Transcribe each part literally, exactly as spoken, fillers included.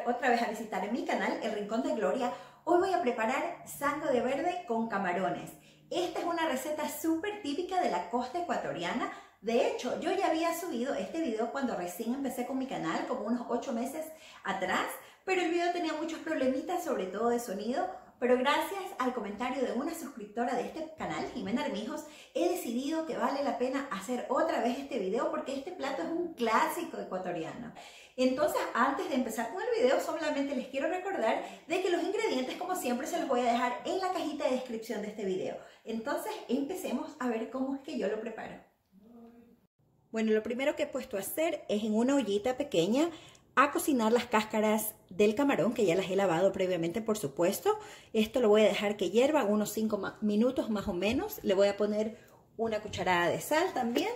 otra vez a visitar mi canal, El Rincón de Gloria. Hoy voy a preparar sango de verde con camarones. Esta es una receta súper típica de la costa ecuatoriana. De hecho, yo ya había subido este video cuando recién empecé con mi canal, como unos ocho meses atrás, pero el video tenía muchos problemitas, sobre todo de sonido. Pero gracias al comentario de una suscriptora de este canal, Jimena Armijos, he decidido que vale la pena hacer otra vez este video porque este plato es un clásico ecuatoriano. Entonces, antes de empezar con el video, solamente les quiero recordar de que los ingredientes, como siempre, se los voy a dejar en la cajita de descripción de este video. Entonces, empecemos a ver cómo es que yo lo preparo. Bueno, lo primero que he puesto a hacer es en una ollita pequeña a cocinar las cáscaras del camarón, que ya las he lavado previamente, por supuesto. Esto lo voy a dejar que hierva unos cinco minutos más o menos. Le voy a poner una cucharada de sal también.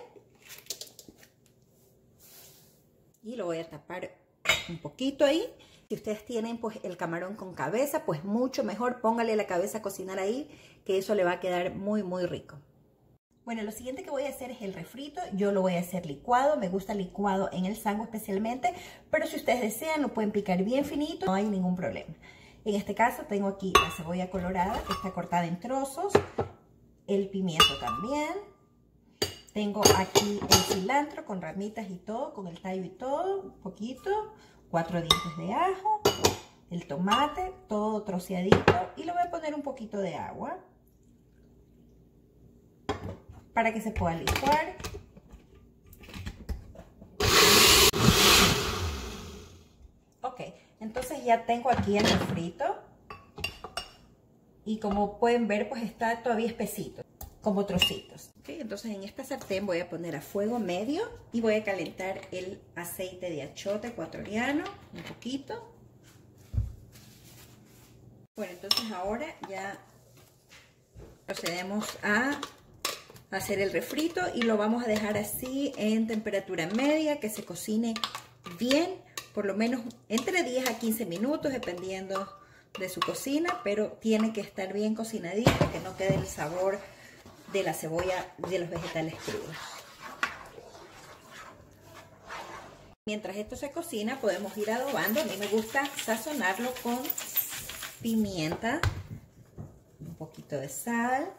Y lo voy a tapar un poquito ahí. Si ustedes tienen pues el camarón con cabeza, pues mucho mejor. Póngale la cabeza a cocinar ahí, que eso le va a quedar muy, muy rico. Bueno, lo siguiente que voy a hacer es el refrito. Yo lo voy a hacer licuado, me gusta licuado en el sango especialmente, pero si ustedes desean lo pueden picar bien finito, no hay ningún problema. En este caso tengo aquí la cebolla colorada que está cortada en trozos, el pimiento también, tengo aquí el cilantro con ramitas y todo, con el tallo y todo, un poquito, cuatro dientes de ajo, el tomate, todo troceadito y le voy a poner un poquito de agua para que se pueda licuar. Ok, entonces ya tengo aquí el refrito y como pueden ver pues está todavía espesito, como trocitos. Okay, entonces en esta sartén voy a poner a fuego medio y voy a calentar el aceite de achiote ecuatoriano un poquito. Bueno, entonces ahora ya procedemos a hacer el refrito y lo vamos a dejar así en temperatura media, que se cocine bien, por lo menos entre diez a quince minutos, dependiendo de su cocina, pero tiene que estar bien cocinadito, que no quede el sabor de la cebolla de los vegetales crudos. Mientras esto se cocina, podemos ir adobando. A mí me gusta sazonarlo con pimienta, un poquito de sal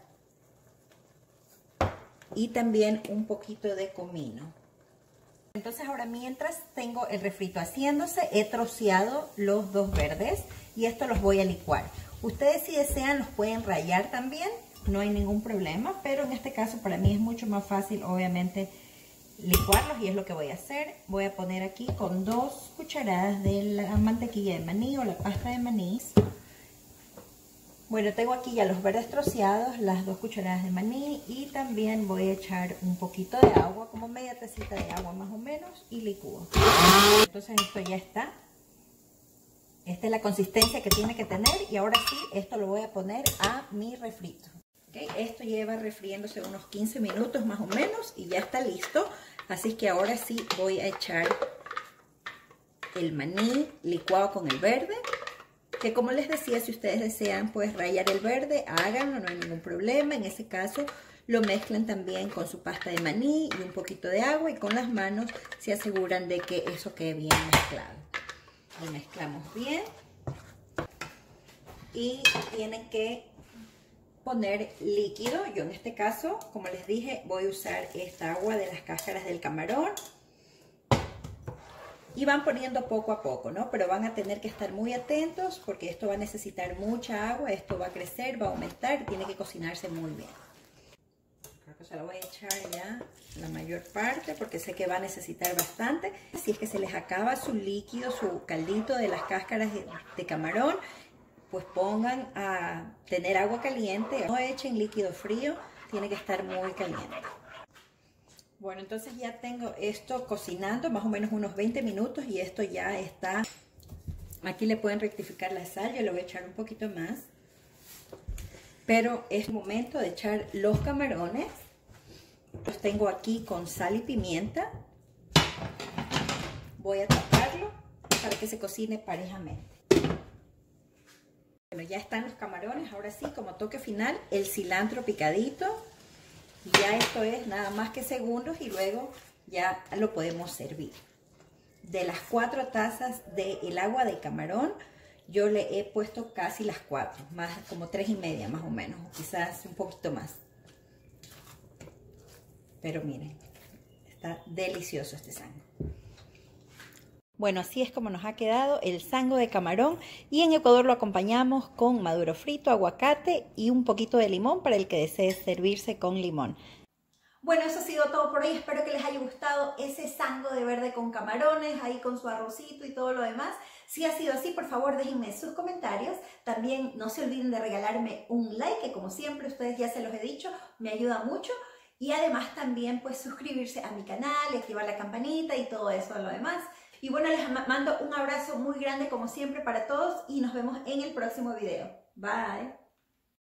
y también un poquito de comino. Entonces ahora, mientras tengo el refrito haciéndose, he troceado los dos verdes y esto los voy a licuar. Ustedes, si desean, los pueden rallar también, no hay ningún problema, pero en este caso para mí es mucho más fácil, obviamente, licuarlos y es lo que voy a hacer. Voy a poner aquí con dos cucharadas de la mantequilla de maní o la pasta de maní. Bueno, tengo aquí ya los verdes troceados, las dos cucharadas de maní y también voy a echar un poquito de agua, como media tacita de agua más o menos, y licúo. Entonces esto ya está. Esta es la consistencia que tiene que tener y ahora sí, esto lo voy a poner a mi refrito. ¿Okay? Esto lleva refriéndose unos quince minutos más o menos y ya está listo. Así que ahora sí voy a echar el maní licuado con el verde. Que como les decía, si ustedes desean pues rallar el verde, háganlo, no hay ningún problema. En ese caso lo mezclan también con su pasta de maní y un poquito de agua y con las manos se aseguran de que eso quede bien mezclado. Lo mezclamos bien y tienen que poner líquido. Yo en este caso, como les dije, voy a usar esta agua de las cáscaras del camarón. Y van poniendo poco a poco, ¿no? Pero van a tener que estar muy atentos porque esto va a necesitar mucha agua, esto va a crecer, va a aumentar, tiene que cocinarse muy bien. Creo que se lo voy a echar ya la mayor parte porque sé que va a necesitar bastante. Si es que se les acaba su líquido, su caldito de las cáscaras de, de camarón, pues pongan a tener agua caliente, no echen líquido frío, tiene que estar muy caliente. Bueno, entonces ya tengo esto cocinando más o menos unos veinte minutos y esto ya está. Aquí le pueden rectificar la sal, yo le voy a echar un poquito más. Pero es momento de echar los camarones. Los tengo aquí con sal y pimienta. Voy a taparlo para que se cocine parejamente. Bueno, ya están los camarones. Ahora sí, como toque final, el cilantro picadito. Ya esto es nada más que segundos y luego ya lo podemos servir. de las cuatro tazas del agua de camarón, yo le he puesto casi las cuatro, más como tres y media más o menos, o quizás un poquito más. Pero miren, está delicioso este sango. Bueno, así es como nos ha quedado el sango de camarón, y en Ecuador lo acompañamos con maduro frito, aguacate y un poquito de limón para el que desee servirse con limón. Bueno, eso ha sido todo por hoy. Espero que les haya gustado ese sango de verde con camarones, ahí con su arrocito y todo lo demás. Si ha sido así, por favor déjenme sus comentarios. También no se olviden de regalarme un like, que como siempre ustedes ya se los he dicho, me ayuda mucho. Y además también pues suscribirse a mi canal y activar la campanita y todo eso lo demás. Y bueno, les mando un abrazo muy grande como siempre para todos y nos vemos en el próximo video. Bye.